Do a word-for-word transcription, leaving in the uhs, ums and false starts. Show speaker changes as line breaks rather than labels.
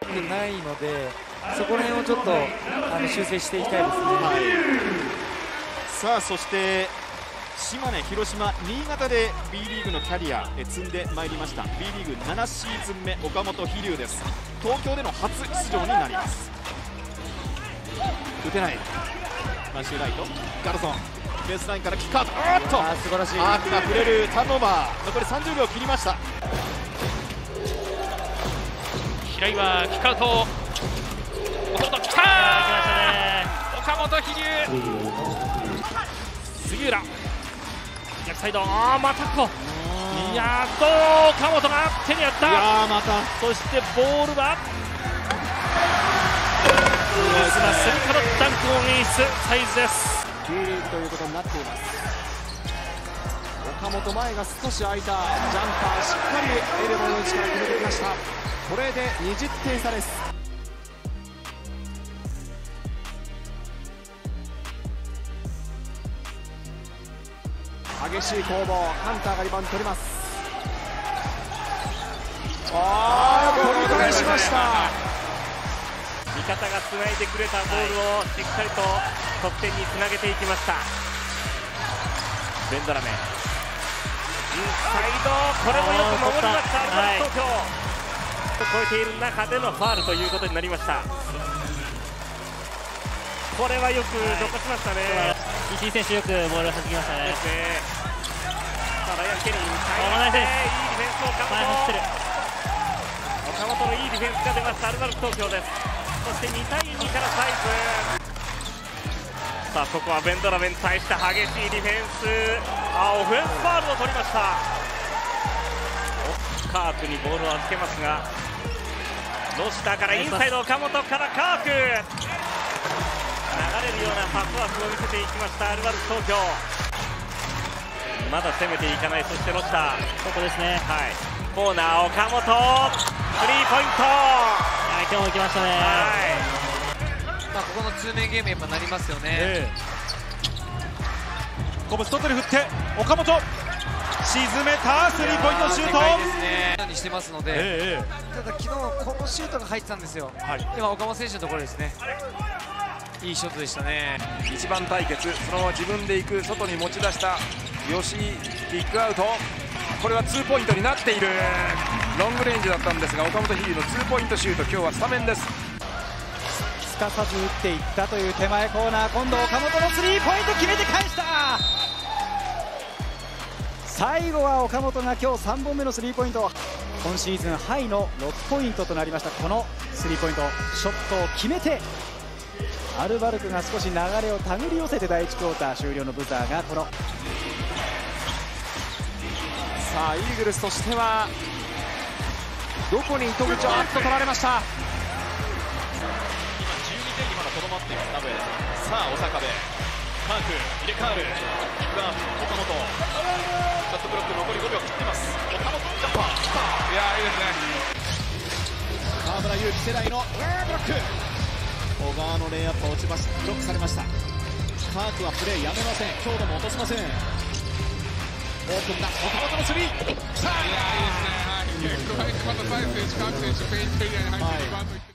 ってないので、そこら辺をちょっとあの修正していきたいですね。はい、
さあそして島根、広島、新潟で B リーグのキャリア積んでまいりました B リーグななシーズン目、岡本飛龍です。東京での初出場になります。打てないマシューライト、ガルソンベースラインからキックアウト、あっと
素晴らしい、
アークが触れるターンオーバー、残りさんじゅうびょう切りました。
平井はキックアウト、岡本きたー、岡本飛龍、杉浦逆サイド、あーまたと、いやー、どう岡本が手にやった、
いやーまた
そしてボールはスリからダンクを演出、サイズです。
B リーグということになっています。岡本前が少し空いたジャンパー、しっかりエルボーの位置から決めてきました。これでにじゅってん差です。激しい攻防、ハンターがリバウンド取ります。ああ、取り返しました。
味方がつないでくれたボールをしっかりと得点につなげていきました。ベンドラメインサイド、これもよく守りました、アルバルク東京、超えている中でのファールということになりました。これはよくどかしましたね。
石井選手よくボールを弾きましたね。
ですね。さあライアン・ケリー、サイドでいいディフェンス、岡本、岡本のいいディフェンスが出ました、アルバルク東京です。そしてにたいにからサイズ、さあここはベンドラメに対して激しいディフェンス、あオフェンスファールを取りました。カークにボールを預けますが、ロシターからインサイド、岡本からカーク、流れるようなパスワークを見せていきましたアルバルク東京。まだ攻めていかない、そしてロシター、
ここですね、
はい、コーナー岡本スリーポイント、
今日も行きましたね。はい、
まあここの通面ゲームやっぱなりますよね。え
ー、こぶ外に振って岡本沈めた、スリーポイントシュート
ですねにしてますので、
え
ー、ただ昨日このシュートが入ってたんですよ。はい、今岡本選手のところですね。いいショットでしたね。
一番対決、そのまま自分で行く、外に持ち出した吉井、ピックアウト、これはツーポイントになっている。ロングレンジだったんですが、岡本飛龍のツーポイントシュート、今日はスタメンです。
すかさず打っていったという手前コーナー、今度岡本のスリーポイント決めて返した。最後は岡本が今日さんぼんめのスリーポイント、今シーズンハイのろくポイントとなりました。このスリーポイントショットを決めて、アルバルクが少し流れを手繰り寄せて第いちクォーター終了のブザーがこの、さあイーグルスとしてはどこに糸口をあっと取られました。
今じゅうにてんにまだとどまっています名古屋です。さあ長壁マーク入れ替わる、キックアウト岡本、ショットブロック残りごびょう切ってます。岡本ジャンパー、いやいいですね。河村勇輝世代のブロック、小川のレイアップ落ちました、ブロックされました。カークはプレーやめません、強度も落としません。オープンだ、岡本のスリー、さあいやいいですね、はい、結構、桑田選手、カーク選手、フェイントエリアに入ってリバウンド。